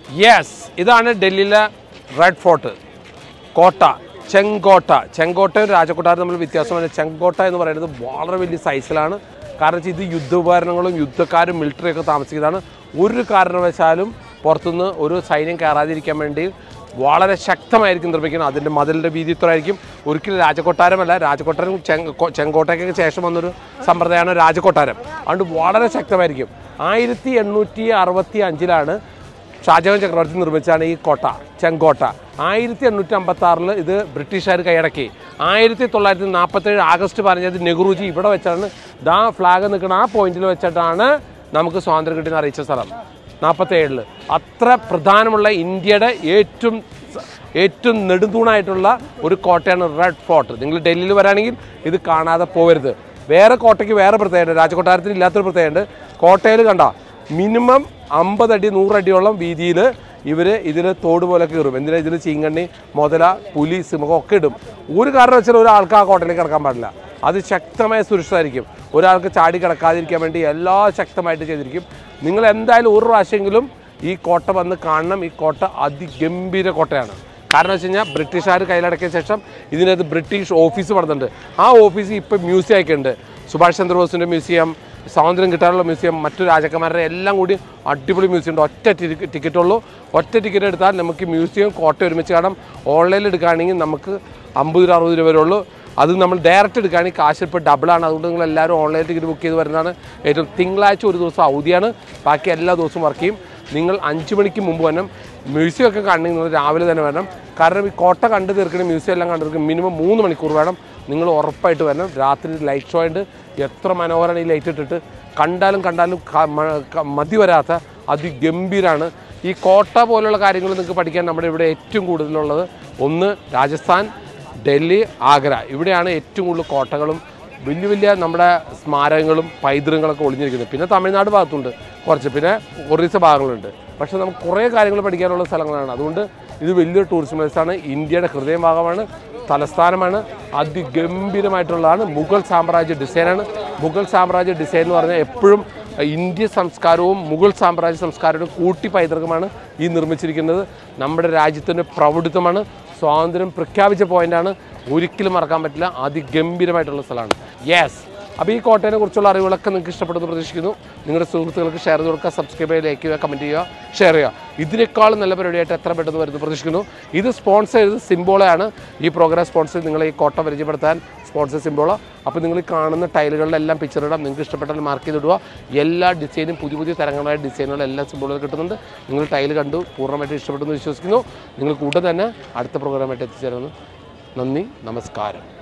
Yes, ഇതാണ് ഡൽഹിയിലെ red fort കോട്ട. ചെങ്കോട്ടയും രാജകൊട്ടാരം തമ്മിൽ വ്യത്യാസമാണ്. ചെങ്കോട്ട എന്ന് പറയുന്നത് വളരെ വലിയ സൈസിലാണ്. കാരണം വെച്ചാൽ ഇത് യുദ്ധോപകരണങ്ങളും യുദ്ധക്കാരും മിലിറ്ററിയൊക്കെ താമസിക്കുന്നതാണ്. ഒരു കാരണവശാലും പുറത്തുനിന്ന് ഒരു സൈന്യം കയറാതിരിക്കാൻ വേണ്ടി വളരെ ശക്തമായിരിക്കും നിർമ്മിക്കുന്നത്. അതിൻ്റെ മതിലിൻ്റെ വീതി ഇത്രയായിരിക്കും. ഒരിക്കലും രാജകൊട്ടാരമല്ല. രാജകൊട്ടാരം ചെങ്കോട്ടയ്ക്ക് ശേഷം വന്നൊരു സമ്പ്രദായമാണ് രാജകൊട്ടാരം. അതുകൊണ്ട് വളരെ ശക്തമായിരിക്കും. 1865 ഷാജഹാൻ ചക്രവർത്തി നിർമ്മിച്ചാണ് ഈ കോട്ട, ചെങ്കോട്ട. 1856 ഇത് ബ്രിട്ടീഷുകാർ കൈയടക്കി. 1947 ആഗസ്റ്റ് 15 നെഹ്റുജി ഇവിടെ വെച്ചാണ് ഫ്ലാഗ് നിൽക്കുന്ന ആ പോയിന്റിൽ വെച്ചിട്ടാണ് നമുക്ക് സ്വാതന്ത്ര്യം കിട്ടിയെന്ന് അറിയിച്ച സ്ഥലം. 47 അത്ര പ്രധാനമുള്ള ഇന്ത്യയുടെ ഏറ്റവും നെടുന്തൂണായിട്ടുള്ള ഒരു കോട്ടയാണ് റെഡ് ഫോർട്ട്. നിങ്ങൾ ഡൽഹിയിൽ വരാണെങ്കിൽ ഇത് കാണാതെ പോകരുത്. വേറെ കോട്ടയ്ക്ക് വേറെ പ്രത്യേകത, രാജകൊട്ടാരത്തിന് ഇല്ലാത്തൊരു പ്രത്യേകത. കോട്ടയിൽ കണ്ട മിനിമം 50 അടി 100 അടിയോളം വീതിയിൽ ഇവർ ഇതിൽ തോട് പോലെ കയറും. എന്തിനാ? ഇതിൽ ചീങ്കണ്ണി, മുതല, പുലി, സിംഹം ഒക്കെ ഇടും. ഒരു കാരണം വെച്ചാൽ ഒരാൾക്ക് ആ കോട്ടയിലേക്ക് കിടക്കാൻ പാടില്ല. അത് ശക്തമായ സുരക്ഷിതമായിരിക്കും. ഒരാൾക്ക് ചാടി കിടക്കാതിരിക്കാൻ വേണ്ടി എല്ലാം ശക്തമായിട്ട് ചെയ്തിരിക്കും. നിങ്ങൾ എന്തായാലും ഒരു പ്രാവശ്യമെങ്കിലും ഈ കോട്ട വന്ന് കാണണം. ഈ കോട്ട അതിഗംഭീര കോട്ടയാണ്. കാരണം വെച്ച് കഴിഞ്ഞാൽ ബ്രിട്ടീഷുകാർ കയ്യിലടക്കിയ ശേഷം ഇതിനകത്ത് ബ്രിട്ടീഷ് ഓഫീസ് പണിതുണ്ട്. ആ ഓഫീസ് ഇപ്പോൾ മ്യൂസിയം ആയിട്ടുണ്ട്. സുഭാഷ് ചന്ദ്രബോസിൻ്റെ മ്യൂസിയം, സ്വാതന്ത്ര്യം കിട്ടാനുള്ള മ്യൂസിയം, മറ്റു രാജാക്കന്മാരുടെ എല്ലാം കൂടി അടിപൊളി മ്യൂസിയം ഉണ്ട്. ഒറ്റ ടിക്കറ്റുള്ളൂ. ഒറ്റ ടിക്കറ്റ് എടുത്താൽ നമുക്ക് മ്യൂസിയം കോട്ട ഒരുമിച്ച് കാണാം. ഓൺലൈനിൽ എടുക്കുകയാണെങ്കിൽ നമുക്ക് 50-60 രൂപ വരെ ഉള്ളൂ. അത് നമ്മൾ ഡയറക്റ്റ് എടുക്കുകയാണെങ്കിൽ കാശ് ഇപ്പോൾ ഡബിളാണ്. അതുകൊണ്ട് നിങ്ങൾ എല്ലാവരും ഓൺലൈൻ ടിക്കറ്റ് ബുക്ക് ചെയ്ത് വരുന്നതാണ് ഏറ്റവും. തിങ്കളാഴ്ച ഒരു ദിവസം അവധിയാണ്, ബാക്കി എല്ലാ ദിവസവും വർക്ക് ചെയ്യും. നിങ്ങൾ 5 മണിക്ക് മുമ്പ് വരണം. മ്യൂസിയം ഒക്കെ കാണണമെങ്കിൽ നിങ്ങൾ രാവിലെ തന്നെ വരണം. കാരണം ഈ കോട്ട കണ്ടു തീർക്കണം, മ്യൂസിയം എല്ലാം കണ്ടു തീർക്കണം, മിനിമം 3 മണിക്കൂർ വേണം. നിങ്ങൾ ഉറപ്പായിട്ട് വരണം. രാത്രി ലൈറ്റ് ഷോ ഉണ്ട്. എത്ര മനോഹരമാണ് ഈ ലൈറ്റ് ഇട്ടിട്ട്. കണ്ടാലും മതി വരാത്ത അതിഗംഭീരമാണ്. ഈ കോട്ട പോലുള്ള കാര്യങ്ങൾ നിങ്ങൾക്ക് പഠിക്കാൻ നമ്മുടെ ഇവിടെ ഏറ്റവും കൂടുതലുള്ളത് ഒന്ന് രാജസ്ഥാൻ, ഡൽഹി, ആഗ്ര. ഇവിടെയാണ് ഏറ്റവും കൂടുതൽ കോട്ടകളും വലിയ നമ്മുടെ സ്മാരകങ്ങളും പൈതൃകങ്ങളൊക്കെ ഒളിഞ്ഞിരിക്കുന്നത്. പിന്നെ തമിഴ്നാട് ഭാഗത്തുണ്ട് കുറച്ച്, പിന്നെ ഒറീസ ഭാഗങ്ങളുണ്ട്. പക്ഷേ നമുക്ക് കുറേ കാര്യങ്ങൾ പഠിക്കാനുള്ള സ്ഥലങ്ങളാണ്. അതുകൊണ്ട് ഇത് വലിയൊരു ടൂറിസ്റ്റ് പ്ലേസാണ്. ഇന്ത്യയുടെ ഹൃദയഭാഗമാണ്, തലസ്ഥാനമാണ്. അതിഗംഭീരമായിട്ടുള്ളതാണ്. മുഗൾ സാമ്രാജ്യ ഡിസൈനാണ്. മുഗൾ സാമ്രാജ്യ ഡിസൈൻ എന്ന് പറഞ്ഞാൽ എപ്പോഴും ഇന്ത്യൻ സംസ്കാരവും മുഗൾ സാമ്രാജ്യ സംസ്കാരവും കൂട്ടി പൈതൃകമാണ് ഈ നിർമ്മിച്ചിരിക്കുന്നത്. നമ്മുടെ രാജ്യത്തിൻ്റെ പ്രൗഢിത്വമാണ്. സ്വാതന്ത്ര്യം പ്രഖ്യാപിച്ച പോയിൻ്റാണ്. ഒരിക്കലും മറക്കാൻ പറ്റില്ല. അതിഗംഭീരമായിട്ടുള്ള സ്ഥലമാണ്. യെസ്, അപ്പോൾ ഈ കോട്ടയെ കുറിച്ചുള്ള അറിവുകളൊക്കെ നിങ്ങൾക്ക് ഇഷ്ടപ്പെടുന്നു പ്രതീക്ഷിക്കുന്നു. നിങ്ങളുടെ സുഹൃത്തുക്കൾക്ക് ഷെയർ ചെയ്ത് കൊടുക്കുക, സബ്സ്ക്രൈബ് ചെയ്യുക, ലൈക്ക് ചെയ്യുക, കമൻറ്റ് ചെയ്യുക, ഷെയർ ചെയ്യുക. ഇതിനേക്കാളും നല്ല പരിപാടിയായിട്ട് എത്ര പെട്ടെന്ന് വരുന്നു പ്രതീക്ഷിക്കുന്നു. ഇത് സ്പോൺസർ ചെയ്തത് സിംബോളയാണ്. ഈ പ്രോഗ്രാം സ്പോൺസർ നിങ്ങളെ ഈ കോട്ട പരിചയപ്പെടുത്താൻ സ്പോൺസർ സിംബോള. അപ്പോൾ നിങ്ങൾ ഈ കാണുന്ന ടൈലുകളിലെല്ലാം പിക്ചർ ഇടാം. നിങ്ങൾക്ക് ഇഷ്ടപ്പെട്ടാൽ മാർക്ക് ചെയ്തിടുക. എല്ലാ ഡിസൈനും പുതിയ തരങ്ങളായ ഡിസൈനുകളും എല്ലാ സിംബോളുകളും കിട്ടുന്നുണ്ട്. നിങ്ങൾ ടൈൽ കണ്ടു പൂർണ്ണമായിട്ട് ഇഷ്ടപ്പെട്ടെന്ന് വിശ്വസിക്കുന്നു. നിങ്ങൾ കൂടെ തന്നെ അടുത്ത പ്രോഗ്രാമായിട്ട് എത്തിച്ചേരുന്നു. നന്ദി, നമസ്കാരം.